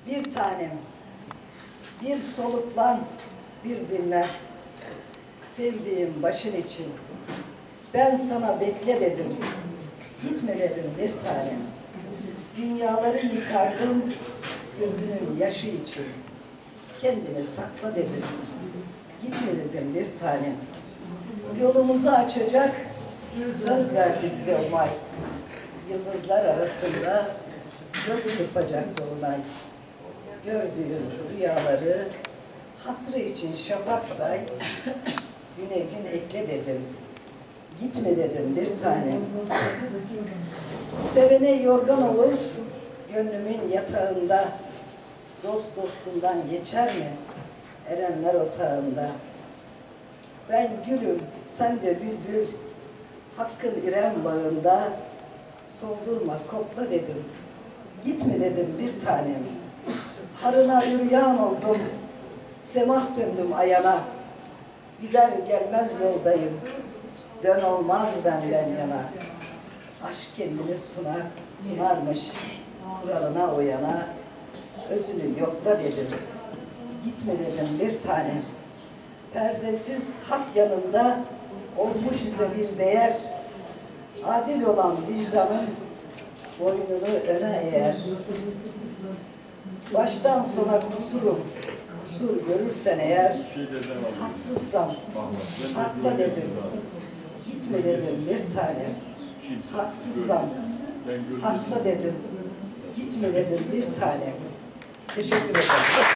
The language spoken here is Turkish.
Bir tanem, bir soluklan, bir dinle. Sevdiğim başın için. Ben sana bekle dedim. Gitme dedim bir tanem. Dünyaları yıkardım gözünün yaşı için. Kendini sakla dedim. Gitme dedim bir tanem. Yolumuzu açacak söz verdi bize Umay. Yıldızlar arasında göz kırpacak dolunay. Gördüğün rüyaları hatırı için şafak say. Güne gün ekle dedim. Gitme dedim bir tanem. Sevene yorgan olur gönlümün yatağında. Dost dostundan geçer mi erenler otağında? Ben gülüm, sen de bülbül, hakkın İrem bağında. Soldurma, kokla dedim. Gitme dedim bir tanem. Harına yürüyan oldum, semah döndüm ayana. Gider gelmez yoldayım, dön olmaz benden yana. Aşk kendini sunarmış, kuralına uyana. Özünü yokla dedim, gitme dedim bir tanem. Perdesiz hak yanında olmuş ise bir değer. Adil olan vicdanın boynunu öne eğer. Baştan sona kusur görürsen eğer, haksızsam hakla dedim, gitme dedim bir tanem. Haksızsam hakla dedim, gitme dedim bir tanem. Teşekkür ederim.